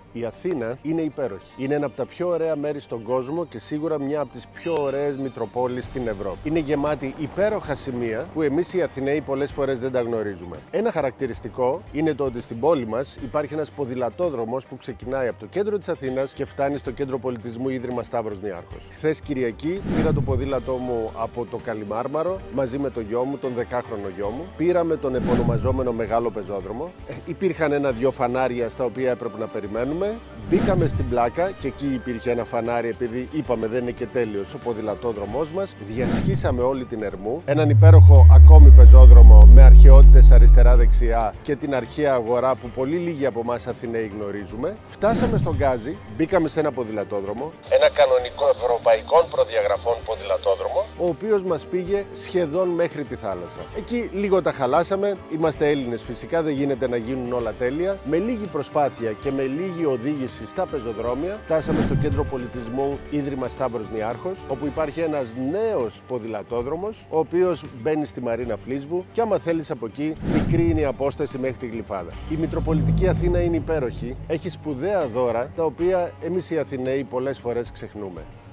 Η Αθήνα είναι υπέροχη. Είναι ένα από τα πιο ωραία μέρη στον κόσμο και σίγουρα μια από τις πιο ωραίες μητροπόλεις στην Ευρώπη. Είναι γεμάτη υπέροχα σημεία που εμείς οι Αθηναίοι πολλές φορές δεν τα γνωρίζουμε. Ένα χαρακτηριστικό είναι το ότι στην πόλη μας υπάρχει ένας ποδηλατόδρομος που ξεκινάει από το κέντρο της Αθήνας και φτάνει στο Κέντρο Πολιτισμού Ίδρυμα Σταύρος Νιάρχος. Χθες Κυριακή πήρα το ποδήλατό μου από το Καλιμάρμαρο μαζί με το γιο μου, τον 10χρονο γιο μου. Πήραμε τον επωνομαζόμενο Μεγάλο Πεζόδρομο. Υπήρχαν ένα-δυο φανάρια στα οποία έπρεπε να περιμένουμε. Μπήκαμε στην πλάκα και εκεί υπήρχε ένα φανάρι, επειδή είπαμε δεν είναι και τέλειος ο ποδηλατόδρομός μας. Διασχίσαμε όλη την Ερμού, έναν υπέροχο ακόμη πεζόδρομο με αρχαιότητες αριστερά-δεξιά και την αρχαία αγορά που πολύ λίγοι από εμάς Αθηναίοι γνωρίζουμε. Φτάσαμε στον Γκάζι, μπήκαμε σε ένα ποδηλατόδρομο, ένα κανονικό ευρωπαϊκών προδιαγραφών ποδηλατόδρομο, ο οποίος μας πήγε σχεδόν μέχρι τη θάλασσα. Εκεί λίγο τα χαλάσαμε, είμαστε Έλληνες φυσικά, δεν γίνεται να γίνουν όλα τέλεια. Με λίγη προσπάθεια και με λίγη οδήγηση στα πεζοδρόμια, φτάσαμε στο Κέντρο Πολιτισμού Ίδρυμα Σταύρος Νιάρχος, όπου υπάρχει ένας νέος ποδηλατόδρομος, ο οποίος μπαίνει στη Μαρίνα Φλίσβου και άμα θέλεις από εκεί, μικρή είναι η απόσταση μέχρι τη Γλυφάδα. Η Μητροπολιτική Αθήνα είναι υπέροχη, έχει σπουδαία δώρα, τα οποία εμείς οι Αθηναίοι πολλές φορές ξεχνούμε.